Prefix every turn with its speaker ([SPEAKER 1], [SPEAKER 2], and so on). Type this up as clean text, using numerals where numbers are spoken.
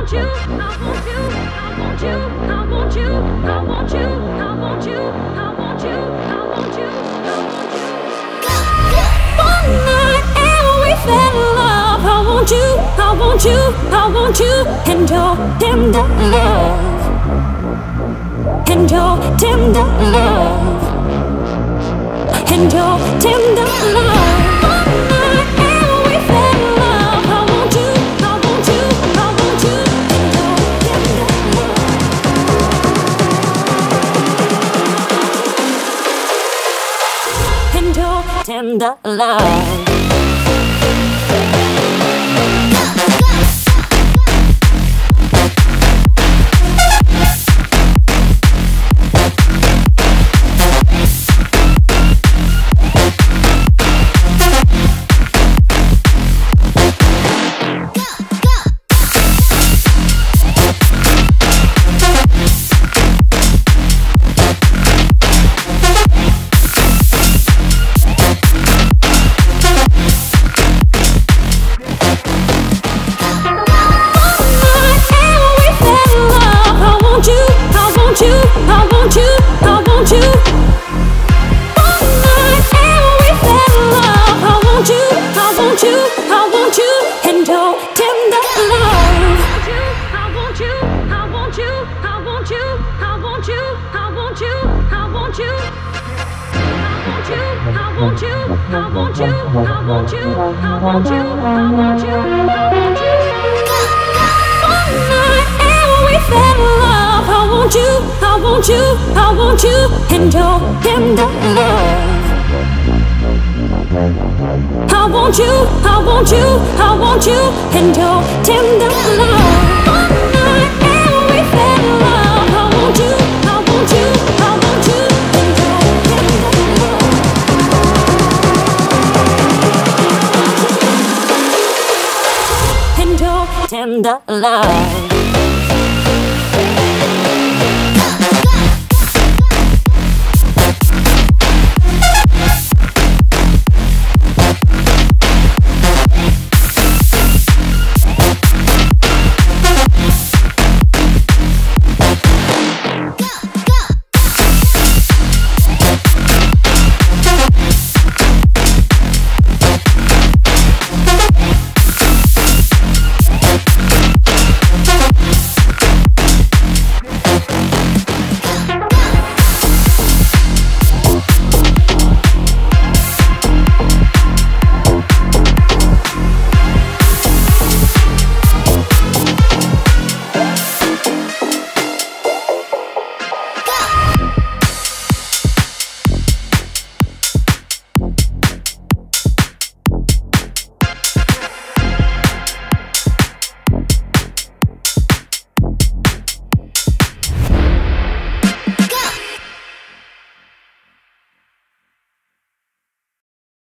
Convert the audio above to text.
[SPEAKER 1] I want you, and your tender love, and your tender love, and your tender love. One night and we fell in love. I want you, I want you, I want you, and your tender love. I want you, and your tender love. I want you, I want you, I want you, and your tender love. One night and we fell in love. I want you, I want you, I want you, and your tender love. And your tender love.